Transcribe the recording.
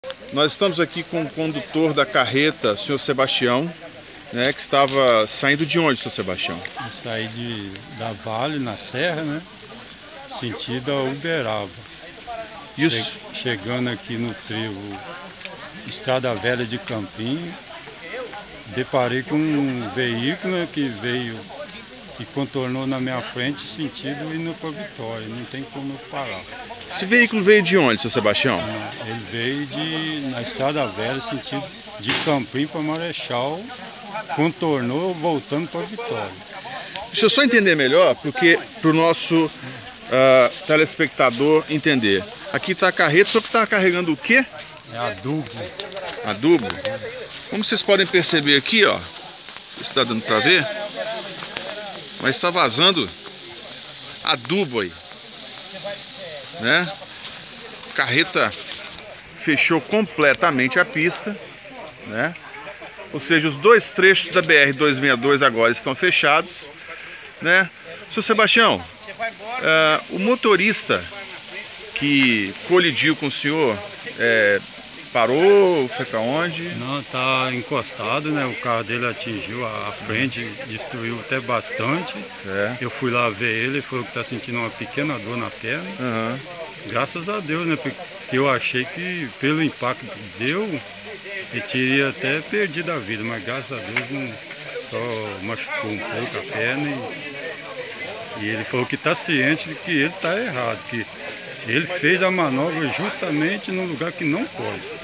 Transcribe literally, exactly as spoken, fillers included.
Nós estamos aqui com o condutor da carreta, o senhor Sebastião, né, que estava saindo de onde, senhor Sebastião? Eu saí de, da Vale, na Serra, né? Sentido a Uberaba. Isso. Che, chegando aqui no trevo Estrada Velha de Campinho, deparei com um veículo que veio e contornou na minha frente, sentido indo para Vitória. Não tem como eu parar. Esse veículo veio de onde, senhor Sebastião? Ele veio de, na Estrada Velha, sentido de Campinho para Marechal, contornou voltando para Vitória. Deixa eu só entender melhor, porque para o nosso uh, telespectador entender. Aqui está a carreta, só que está carregando o quê? É adubo. Adubo? Como vocês podem perceber aqui, ó, está dando para ver, mas está vazando adubo aí, né? Carreta fechou completamente a pista, né? Ou seja, os dois trechos da B R duzentos e sessenta e dois agora estão fechados, né? Senhor Sebastião, uh, o motorista que colidiu com o senhor é, parou, foi para onde? Não, tá encostado, né? O carro dele atingiu a frente, destruiu até bastante. É. Eu fui lá ver ele, ele falou que tá sentindo uma pequena dor na perna. Uhum. Graças a Deus, né? Porque eu achei que pelo impacto que deu, ele teria até perdido a vida, mas graças a Deus não, só machucou um pouco a perna e, e ele falou que está ciente de que ele está errado, que ele fez a manobra justamente no lugar que não pode.